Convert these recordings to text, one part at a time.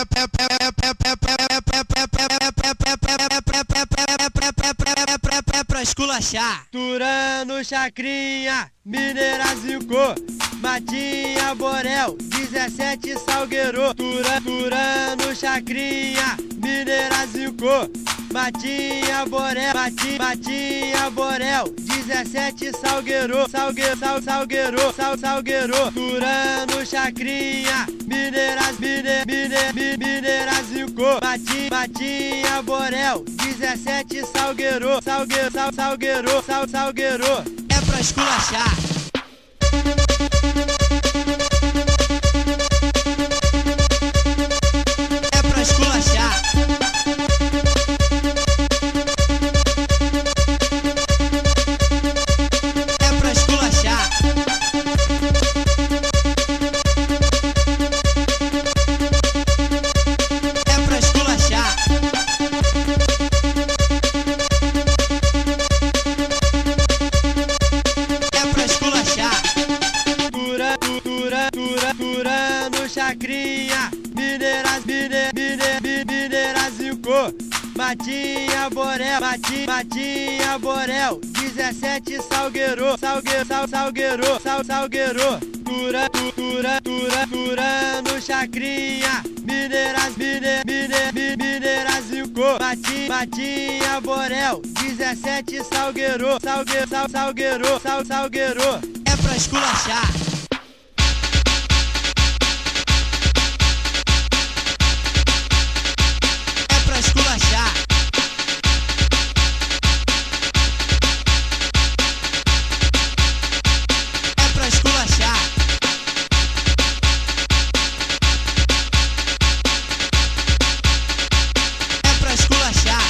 pra esculachar. Turano, Chacrinha, Minerazinho Cor, Matinha, Borel, 17 Salgueiro. Turano, Chacrinha, Minerazinho Cor, Matinha, Borel, Matinha, Borel, 17 Salgueiro. Salgueiro. Turano, Chacrinha, Minerazinho Cor, Matinha, Borel, 17 Salgueiro. Salgueiro. É pra esculachar. É pra esculachar. É pra esculachar. É pra esculachar. Turano, Chacrinha, Minerazinho Cor, Matinha, Borel, Matinha, Borel, 17 Salgueiro. Turano, Chacrinha, Minerazinho Cor, Matinha, Borel, 17 Salgueiro. É pra esculachar. É pra esculachar. É pra esculachar. É pra esculachar.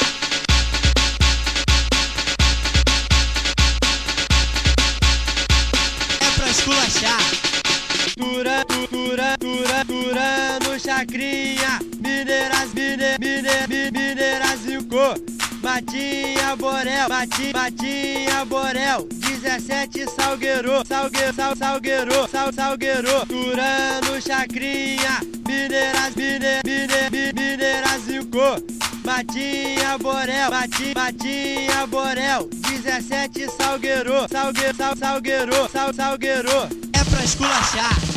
É pra esculachar. Turano, Chacrinha, Minerazinho Cor, Matinha, Borel, Matinha, Borel, 17 Salgueiro. Turano, Chacrinha, Minerazinho Cor, Matinha, Borel, Matinha, Borel, 17 Salgueiro. É pra esculachar.